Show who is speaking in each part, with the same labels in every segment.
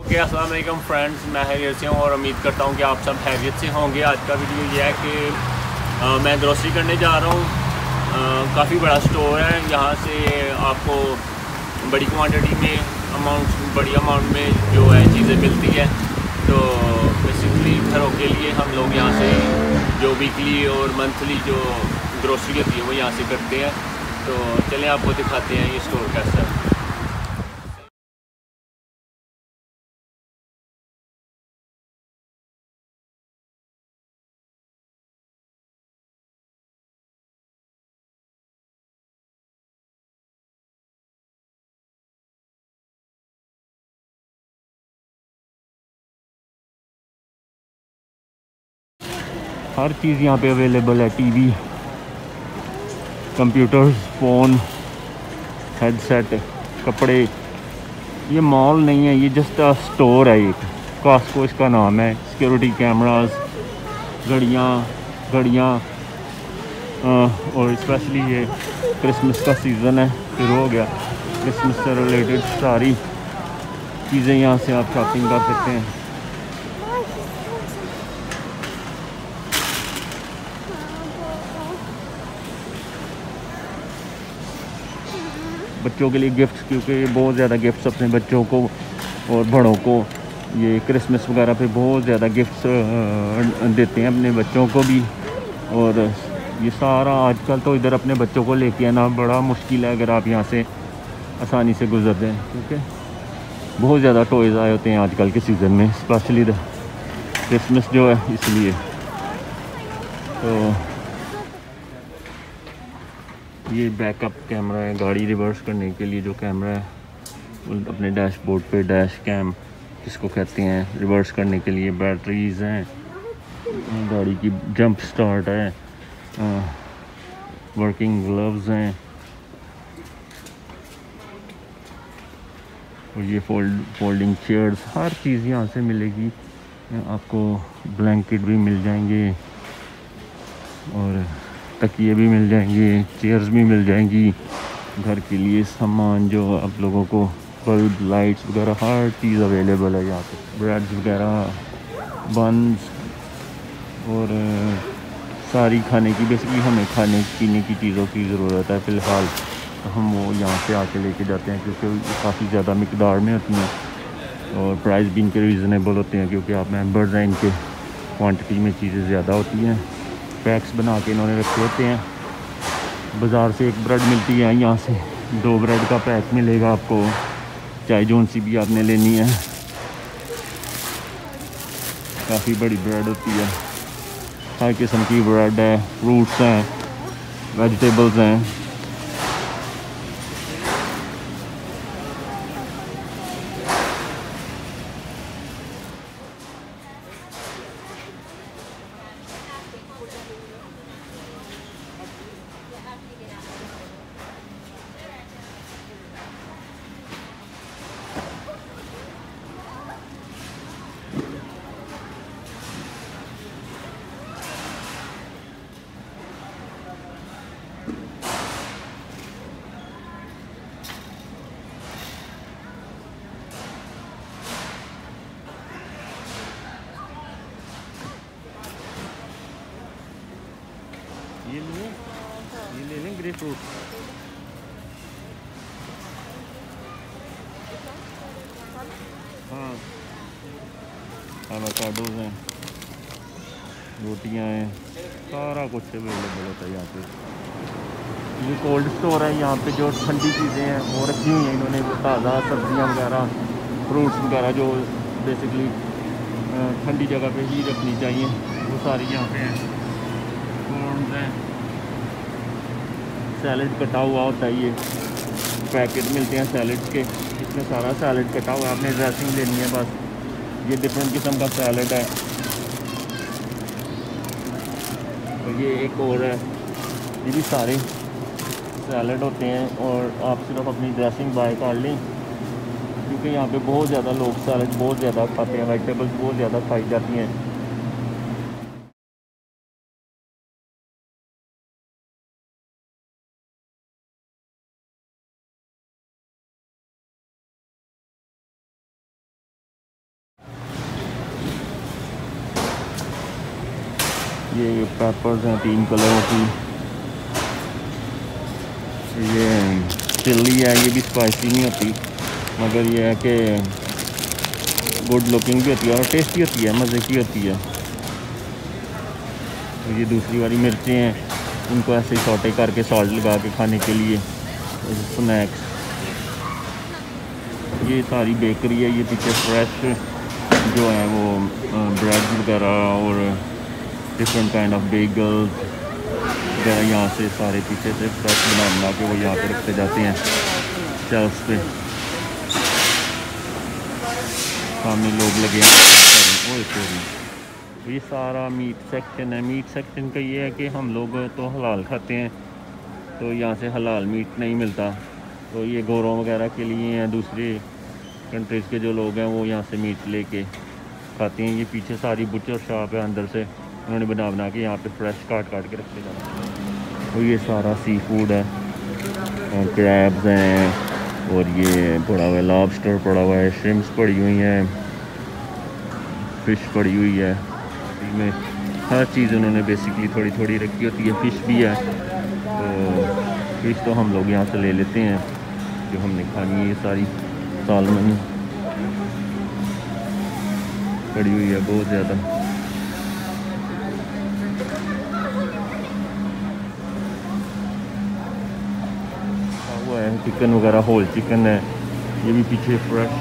Speaker 1: अस्सलाम वालेकुम फ्रेंड्स, मैं हैरियत से हूँ और उम्मीद करता हूँ कि आप सब हैरियत से होंगे। आज का वीडियो ये है कि मैं ग्रोसरी करने जा रहा हूँ। काफ़ी बड़ा स्टोर है, यहाँ से आपको बड़ी क्वांटिटी में बड़ी अमाउंट में जो है चीज़ें मिलती है। तो बेसिकली घरों के लिए हम लोग यहाँ से जो वीकली और मंथली जो ग्रोसरी होती है वो यहाँ से करते हैं। तो चलें आपको दिखाते हैं ये स्टोर कैसा है। हर चीज़ यहाँ पे अवेलेबल है। टीवी, कंप्यूटर्स, फ़ोन, हेडसेट, कपड़े। ये मॉल नहीं है, ये जस्ट स्टोर है। एक कॉस्को इसका नाम है। सिक्योरिटी कैमरास, घड़ियाँ और स्पेशली ये क्रिसमस का सीज़न है, शुरू हो गया। क्रिसमस से रिलेटेड सारी चीज़ें यहाँ से आप शॉपिंग कर सकते हैं। बच्चों के लिए गिफ्ट्स, क्योंकि ये बहुत ज़्यादा गिफ्ट्स अपने बच्चों को और बड़ों को ये क्रिसमस वगैरह पे बहुत ज़्यादा गिफ्ट्स देते हैं अपने बच्चों को भी। और ये सारा आजकल तो इधर अपने बच्चों को लेके आना बड़ा मुश्किल है अगर आप यहाँ से आसानी से गुजरते हैं, क्योंकि बहुत ज़्यादा टॉयज़ आए होते हैं आजकल के सीज़न में, स्पेशली क्रिसमस जो है इसलिए। तो ये बैकअप कैमरा है, गाड़ी रिवर्स करने के लिए जो कैमरा है अपने डैशबोर्ड पे, डैश कैम जिसको कहते हैं, रिवर्स करने के लिए। बैटरीज़ हैं, गाड़ी की जंप स्टार्ट है, वर्किंग ग्लव्स हैं और ये फोल्डिंग चेयर्स। हर चीज़ यहाँ से मिलेगी आपको। ब्लैंकेट भी मिल जाएंगे और तकिए भी मिल जाएंगे, चेयर्स भी मिल जाएंगी। घर के लिए सामान जो आप लोगों को, बल्ब, लाइट्स वगैरह हर चीज़ अवेलेबल है यहाँ पे। ब्रेड्स वगैरह, बन्स और सारी खाने की, बेसिकली हमें खाने पीने की चीज़ों की ज़रूरत है फ़िलहाल, तो हम वो यहाँ से आके लेके जाते हैं, क्योंकि काफ़ी ज़्यादा मिकदार में होती हैं और प्राइस भी इनके रीज़नेबल होते हैं, क्योंकि आप मेंबर्स हैं इनके। क्वांटिटी में चीज़ें ज़्यादा होती हैं, पैक्स बना के इन्होंने रखे होते हैं। बाज़ार से एक ब्रेड मिलती है, यहाँ से 2 ब्रेड का पैक मिलेगा आपको, चाहे जोन सी भी आपने लेनी है। काफ़ी बड़ी ब्रेड होती है, हर किस्म की ब्रेड है, फ्रूट्स हैं, वेजिटेबल्स हैं। ये ले लें ग्रेप फ्रूट। हाँ, एवोकाडोज़ हैं, रोटियां हैं, सारा कुछ अवेलेबल होता है यहाँ पे। ये कोल्ड स्टोर है, यहाँ पे जो ठंडी चीज़ें हैं वो रखी हुई हैं इन्होंने, ताज़ा सब्जियाँ वगैरह, फ्रूट्स वगैरह जो बेसिकली ठंडी जगह पे ही रखनी चाहिए, वो सारी यहाँ पे हैं। कॉर्न्स हैं, सैलड कटा हुआ होता है, ये पैकेट मिलते हैं सैलड के, इसमें सारा सैलड कटा हुआ है, आपने ड्रेसिंग लेनी है बस। ये डिफरेंट किस्म का सैलड है। और ये एक और है, ये भी सारे सैलड होते हैं और आप सिर्फ अपनी ड्रेसिंग बाय कर लें, क्योंकि यहाँ पे बहुत ज़्यादा लोग सैलड बहुत ज़्यादा खाते हैं, वेजिटेबल्स बहुत ज़्यादा खाई जाती हैं। ये पेपर्स हैं 3 कलरों की। ये चिल्ली है, ये भी स्पाइसी नहीं होती, मगर ये है कि गुड लुकिंग भी होती है और टेस्टी होती है, मज़े की होती है। तो ये दूसरी वाली मिर्चें हैं, उनको ऐसे ही सौटे करके सॉल्ट लगा के खाने के लिए स्नैक्स। ये सारी बेकरी है, ये पीछे फ्रेश जो है वो ब्रेड वगैरह और डिफरेंट काइंड ऑफ बेगल्स वगैरह यहाँ से सारे पीछे से फ्रेश बना के वो यहाँ पे रखते जाते हैं शेल्फ पे। सामने लोग लगे हैं। तो ये सारा मीट सेक्शन है। मीट सेक्शन का ये है कि हम लोग तो हलाल खाते हैं, तो यहाँ से हलाल मीट नहीं मिलता, तो ये गोरों वगैरह के लिए हैं, दूसरे कंट्रीज़ के जो लोग हैं वो यहाँ से मीट लेके खाते हैं। ये पीछे सारी बुचर शॉप है, अंदर से उन्होंने बना के यहाँ पे फ्रेश काट के रखे जाते हैं। तो ये सारा सी फूड है, क्रैब्स हैं और ये पड़ा हुआ है, लॉबस्टर पड़ा हुआ है, श्रिम्प्स पड़ी हुई हैं, फ़िश पड़ी हुई है। इसमें हर चीज़ उन्होंने बेसिकली थोड़ी थोड़ी रखी होती है। फ़िश भी है, तो फ़िश तो हम लोग यहाँ से ले लेते हैं जो हमने खानी है। ये सारी सालमन पड़ी हुई है बहुत ज़्यादा। हुआ है चिकन वगैरह, होल चिकन है, ये भी पीछे फ्रेश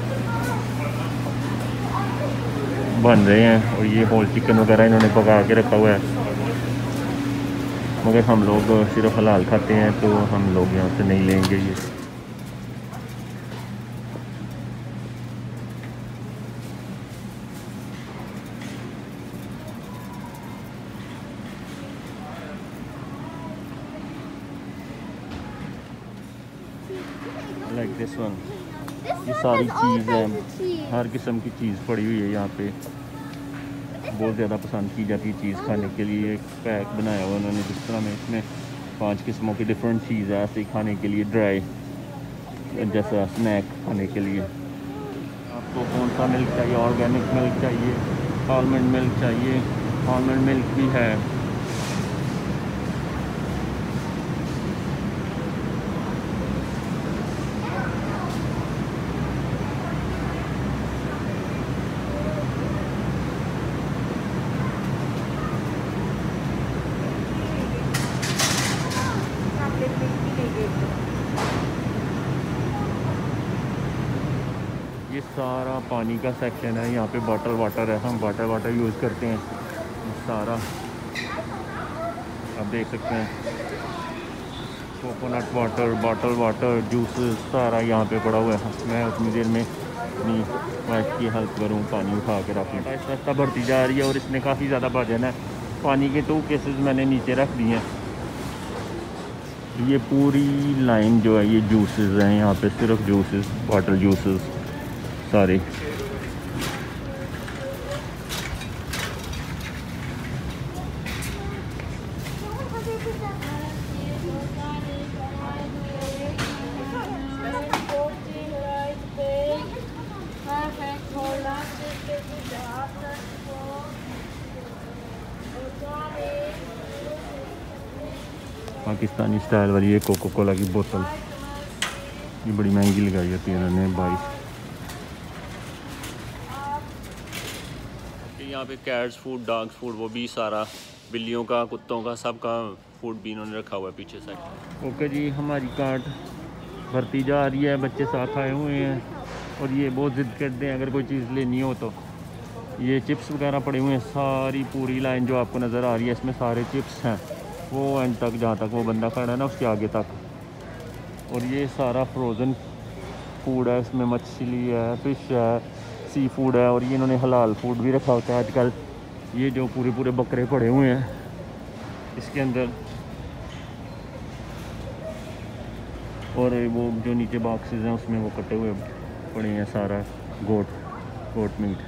Speaker 1: बन रहे हैं और ये होल चिकन वगैरह इन्होंने पका के रखा हुआ है। मगर हम लोग सिर्फ हलाल खाते हैं, तो हम लोग यहाँ से नहीं लेंगे ये। लाइक दिस वन, ये सारी चीज़ है, हर किस्म की चीज़ पड़ी हुई है यहाँ पे। बहुत ज़्यादा पसंद की जाती है चीज़ खाने के लिए। एक पैक बनाया हुआ उन्होंने जिस तरह में, इसमें 5 किस्मों की डिफरेंट चीज़ है ऐसे ही खाने के लिए, ड्राई जैसा स्नैक खाने के लिए। आपको कौन सा मिल्क चाहिए? ऑर्गेनिक मिल्क चाहिए, आलमंड मिल्क चाहिए? आलमंड मिल्क भी है। ये सारा पानी का सेक्शन है, यहाँ पे बॉटल वाटर है, हम वाटर यूज़ करते हैं। सारा आप देख सकते हैं, coconut water, bottle water, juices सारा यहाँ पे पड़ा हुआ है। मैं उतनी देर में अपनी वाइफ की हेल्प करूँ, पानी उठा के रख लूँ। रास्ता बढ़ती जा रही है और इसमें काफ़ी ज़्यादा वजन है। पानी के 2 केसेस मैंने नीचे रख दिए हैं। ये पूरी लाइन जो है ये जूसेस हैं, यहाँ पे सिर्फ जूसेस, वाटर जूसेस सारे। पाकिस्तानी स्टाइल वाली ये कोको कोला की बोतल, ये बड़ी महंगी लगाई होती है इन्होंने, 22। यहाँ पे कैट्स फूड, डॉग्स फूड, वो भी सारा, बिल्लियों का, कुत्तों का, सब का फूड भी इन्होंने रखा हुआ है पीछे साइड। ओके जी, हमारी कार्ट भरती जा रही है, बच्चे साथ आए हुए हैं और ये बहुत ज़िद करते हैं अगर कोई चीज़ लेनी हो तो। ये चिप्स वगैरह पड़े हुए हैं, सारी पूरी लाइन जो आपको नज़र आ रही है इसमें सारे चिप्स हैं, वो एंड तक जहाँ तक वो बंदा खड़ा है ना उसके आगे तक। और ये सारा फ्रोज़न फूड है, इसमें मछली है, फ़िश है, सी फूड है, और ये इन्होंने हलाल फूड भी रखा होता है आजकल। ये जो पूरे बकरे पड़े हुए हैं इसके अंदर, और वो जो नीचे बॉक्सेस हैं उसमें वो कटे हुए पड़े हैं, सारा गोट मीट।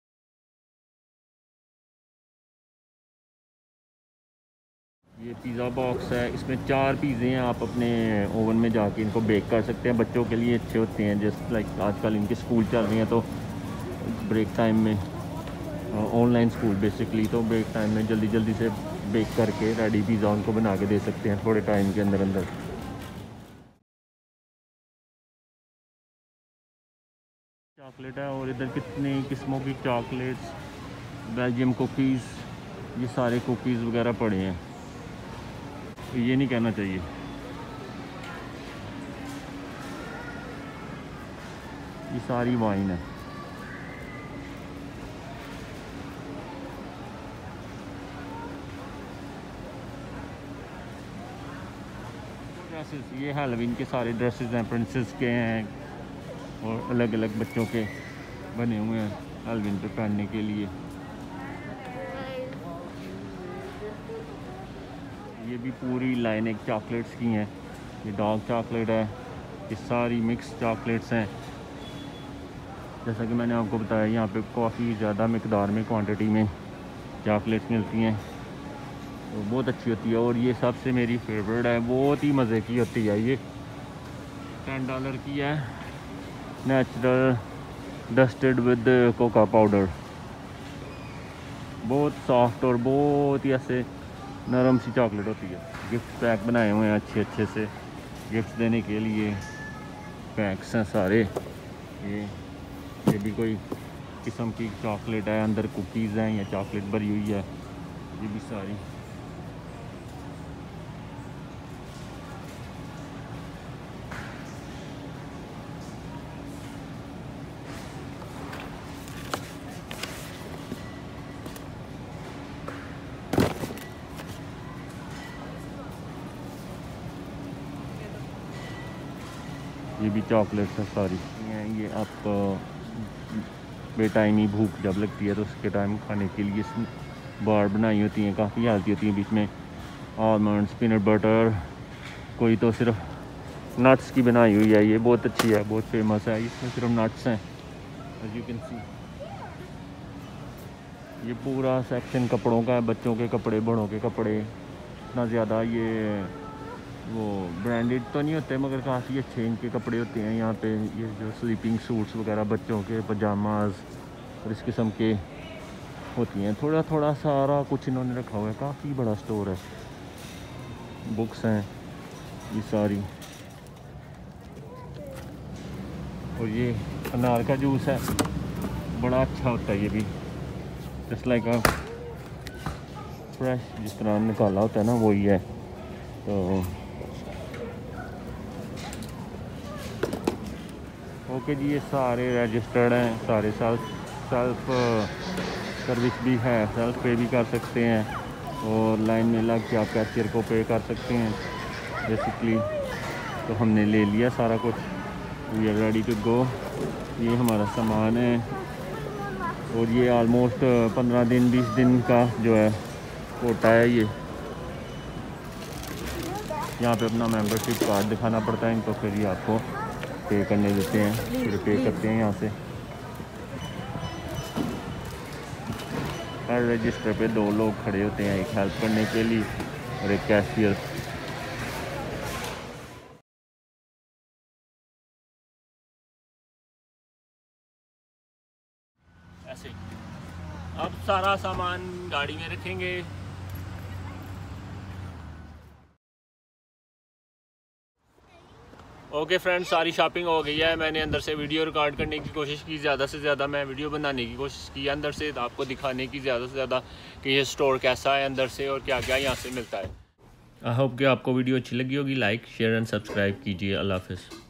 Speaker 1: ये पिज़्ज़ा बॉक्स है, इसमें 4 पिज़्ज़े हैं। आप अपने ओवन में जाके इनको बेक कर सकते हैं। बच्चों के लिए अच्छे होते हैं, जस्ट लाइक आजकल इनके स्कूल चल रही हैं तो ब्रेक टाइम में, ऑनलाइन स्कूल बेसिकली, तो ब्रेक टाइम में जल्दी जल्दी से बेक करके रेडी पिज़्ज़ा उनको बना के दे सकते हैं थोड़े टाइम के अंदर अंदर। चॉकलेट है, और इधर कितनी किस्मों की चॉकलेट्स, बेल्जियम कुकीज़, ये सारे कुकीज़ वगैरह पड़े हैं। ये नहीं कहना चाहिए। ये सारी वाइन है। ड्रेसेस, ये हैलोवीन के सारे ड्रेसेस हैं, प्रिंसेस के हैं और अलग अलग बच्चों के बने हुए हैं हैलोवीन पे पहनने के लिए। ये भी पूरी लाइन एक चॉकलेट्स की हैं। ये डार्क चॉकलेट है, ये सारी मिक्स चॉकलेट्स हैं। जैसा कि मैंने आपको बताया, यहाँ पे काफ़ी ज़्यादा मिकदार में क्वांटिटी में चॉकलेट्स मिलती हैं, तो बहुत अच्छी होती है। और ये सबसे मेरी फेवरेट है, बहुत ही मज़े की होती है। ये $10 की है, natural dusted with cocoa powder. बहुत सॉफ्ट और बहुत ही ऐसे नरम सी चॉकलेट होती है। गिफ्ट पैक बनाए हुए हैं अच्छे अच्छे से, गिफ्ट देने के लिए पैक्स हैं सारे। ये भी कोई किस्म की चॉकलेट है, अंदर कुकीज़ हैं या चॉकलेट भरी हुई है, ये भी सारी। ये भी चॉकलेट्स है सारी। ये आपको बेटाइमी भूख जब लगती है तो उसके टाइम खाने के लिए बार बनाई होती हैं, काफ़ी हेल्थी होती हैं। बीच में आलमंड्स, पीनट बटर, कोई तो सिर्फ नट्स की बनाई हुई है। ये बहुत अच्छी है, बहुत फेमस है। इसमें सिर्फ नट्स हैं, एज यू कैन सी। ये पूरा सेक्शन कपड़ों का है, बच्चों के कपड़े, बड़ों के कपड़े। इतना ज़्यादा ये वो ब्रांडेड तो नहीं होते, मगर काफ़ी अच्छे इनके कपड़े होते हैं यहाँ पे। ये जो स्लीपिंग सूट्स वगैरह, बच्चों के पजामाज और इस किस्म के होती हैं। थोड़ा थोड़ा सारा कुछ इन्होंने रखा हुआ है, काफ़ी बड़ा स्टोर है। बुक्स हैं ये सारी। और ये अनार का जूस है, बड़ा अच्छा होता है ये भी, जस्ट लाइक फ्रेश, जिस तरह निकाला होता है ना, वही है। तो ओके जी, ये सारे रजिस्टर्ड हैं, सारे सेल्फ सर्विस भी है, सेल्फ पे भी कर सकते हैं, और लाइन में लग के आप कैशियर को पे कर सकते हैं बेसिकली। तो हमने ले लिया सारा कुछ, we are ready to go. ये हमारा सामान है, और ये ऑलमोस्ट 15 दिन 20 दिन का जो है कोटा है। ये यहाँ पे अपना मेंबरशिप कार्ड दिखाना पड़ता है इनको, फिर ये आपको पे करने देते हैं, फिर पे करते हैं यहाँ से। हर रजिस्टर पे 2 लोग खड़े होते हैं, एक हेल्प करने के लिए और एक कैशियर। ऐसे अब सारा सामान गाड़ी में रखेंगे। ओके फ्रेंड्स, सारी शॉपिंग हो गई है। मैंने अंदर से वीडियो रिकॉर्ड करने की कोशिश की, ज़्यादा से ज़्यादा मैं वीडियो बनाने की कोशिश की अंदर से, आपको दिखाने की ज़्यादा से ज़्यादा कि ये स्टोर कैसा है अंदर से और क्या क्या यहाँ से मिलता है। आई होप कि आपको वीडियो अच्छी लगी होगी। लाइक, शेयर एंड सब्सक्राइब कीजिए। अल्लाह हाफ़िज़।